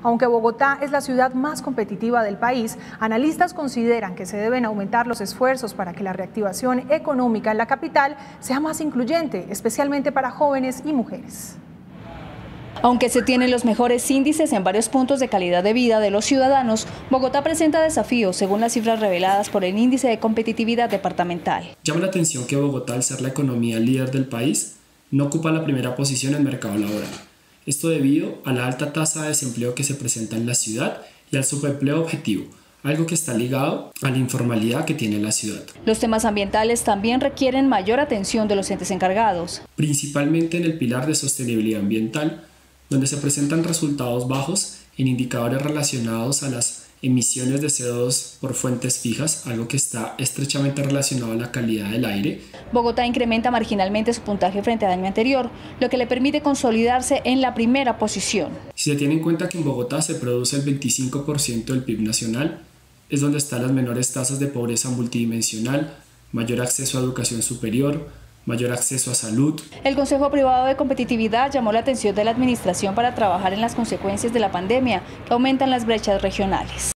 Aunque Bogotá es la ciudad más competitiva del país, analistas consideran que se deben aumentar los esfuerzos para que la reactivación económica en la capital sea más incluyente, especialmente para jóvenes y mujeres. Aunque se tienen los mejores índices en varios puntos de calidad de vida de los ciudadanos, Bogotá presenta desafíos según las cifras reveladas por el Índice de Competitividad Departamental. Llama la atención que Bogotá, al ser la economía líder del país, no ocupa la primera posición en el mercado laboral. Esto debido a la alta tasa de desempleo que se presenta en la ciudad y al subempleo objetivo, algo que está ligado a la informalidad que tiene la ciudad. Los temas ambientales también requieren mayor atención de los entes encargados. Principalmente en el pilar de sostenibilidad ambiental, donde se presentan resultados bajos en indicadores relacionados a las emisiones de CO2 por fuentes fijas, algo que está estrechamente relacionado a la calidad del aire. Bogotá incrementa marginalmente su puntaje frente al año anterior, lo que le permite consolidarse en la primera posición. Si se tiene en cuenta que en Bogotá se produce el 25% del PIB nacional, es donde están las menores tasas de pobreza multidimensional, mayor acceso a educación superior, mayor acceso a salud. El Consejo Privado de Competitividad llamó la atención de la administración para trabajar en las consecuencias de la pandemia, que aumentan las brechas regionales.